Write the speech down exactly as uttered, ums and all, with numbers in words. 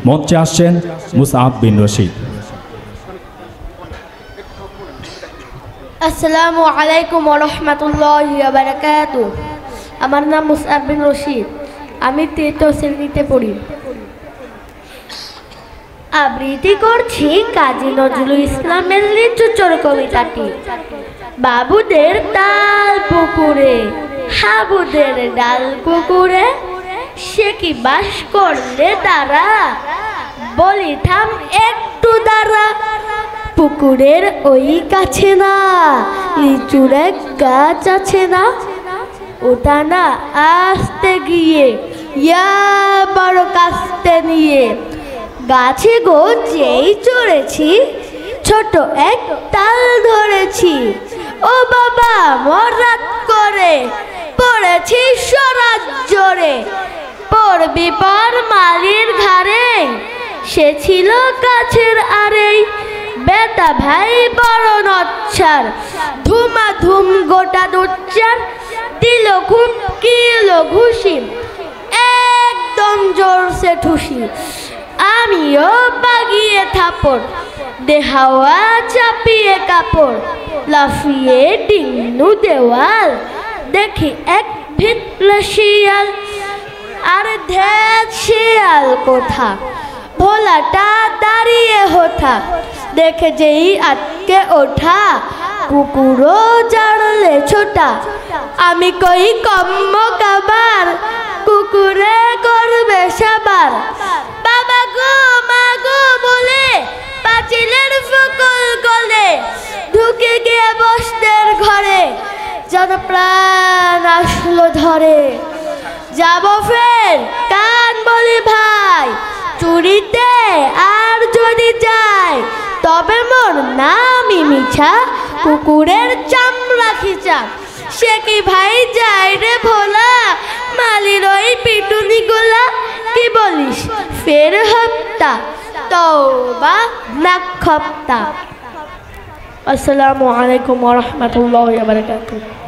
মঞ্চে আসছেন মুসআব বিন রশিদ। আসসালামু আলাইকুম ওয়া রাহমাতুল্লাহি ওয়া বারাকাতুহু। আমার নাম মুসআব বিন রশিদ, আমি তৃতীয় শ্রেণীতে পড়ি। আবৃত্তি করছি কাজী নজরুল ইসলামের লিচু চোর কবিতাটি। বাবুদের তাল পুকুরে, হাবুদের ডাল পুকুরে, সে কি বাস করলে তারা, বলি থাম একটু দাঁড়া। পুকুরের ওই কাছে না লিচুর এক গাছ আছে না, ওটা না আসতে গিয়ে ইয়া বড় কাস্তে নিয়ে, গাছে গো যেই চড়েছি ছোট এক তাল ধরেছি, ও বাবা মরাত করে পড়েছি সরাজ জোরে, পড়বি পর মালির ঘাড়ে, সে ছিল গাছের আড়েই, বেটা ভাই বড় নচ্ছার, ধুমা ধুম গোটা দুচ্চার, দিল খুব কিলো ঘুষি, একদম জোরসে ঠুসি, আমিও বাগিয়ে থাপড়, দেহাওয়া চাপিয়ে কাপড়, লাফিয়ে ডিঙ্গু দেওয়াল, দেখি এক ভিতলে শিয়াল, আর ধ্যাত শিয়াল কোথা, ভোলাটা দাঁড়িয়ে হোথা, দেখে যেই আটকে ওঠা, কুকুরও জাড়লে ছোটা, আমি কই কম্ম কাবার, কুকুরে করবে সাবার, বাবা গো মা গো বলে পাঁচিলের ফুকল গলে, ঢুকে গিয়ে বসতের ঘরে, যেন প্রাণ আসলো ধরে, যাব ফের কান বলি ভাই, চুরিতে আর যদি যাই, তবে মোর নামই মিছা, কুকুরের চামড়া খিচা, সে কি ভাই যায় রে ভোলা, মালির ওই পিটুনি গোলা, কি বলিস ফের হপ্তা, তওবা নাক খপ্তা। আসসালামু আলাইকুম ওয়া রাহমাতুল্লাহি ওয়া বারাকাতুহু।